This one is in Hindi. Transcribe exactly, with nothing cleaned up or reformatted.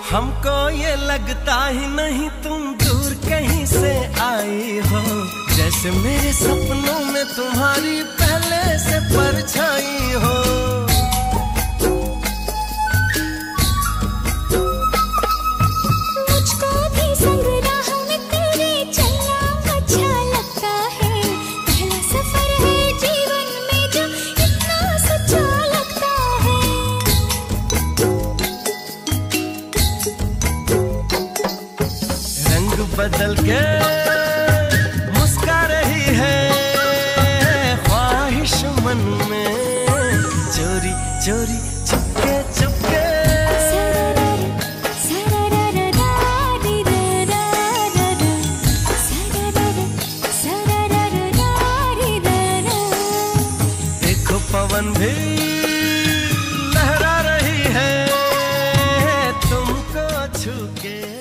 हमको ये लगता ही नहीं तुम दूर कहीं से आई हो, जैसे मेरे सपनों में तुम्हारी पहले से परछाई हो। मुझको भी संग राह में तेरे चलना अच्छा लगता है, पहला सफर है जीवन में जो इतना सच्चा लगता है। रंग बदल के मुस्का रही है ख्वाहिश मन में, चोरी चोरी चुपके चुपके। देखो पवन भी लहरा रही है तुमको छू के।